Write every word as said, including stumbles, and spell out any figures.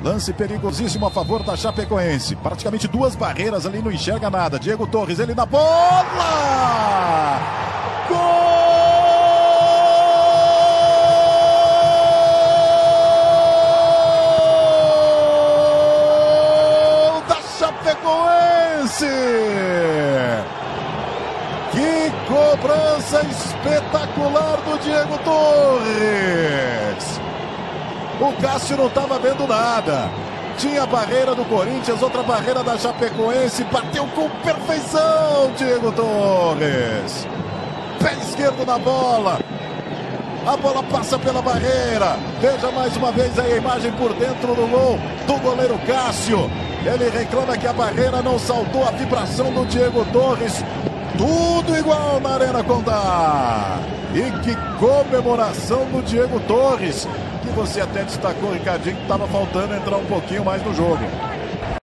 Lance perigosíssimo a favor da Chapecoense. Praticamente duas barreiras ali, não enxerga nada. Diego Torres, ele na bola! Gol da Chapecoense! Que cobrança espetacular do Diego Torres! O Cássio não estava vendo nada. Tinha a barreira do Corinthians, outra barreira da Chapecoense. Bateu com perfeição, Diego Torres. Pé esquerdo na bola. A bola passa pela barreira. Veja mais uma vez a imagem por dentro do gol do goleiro Cássio. Ele reclama que a barreira não saltou, a vibração do Diego Torres. Tudo igual na Arena Condá. E que comemoração do Diego Torres, que você até destacou, Ricardinho, que estava faltando entrar um pouquinho mais no jogo.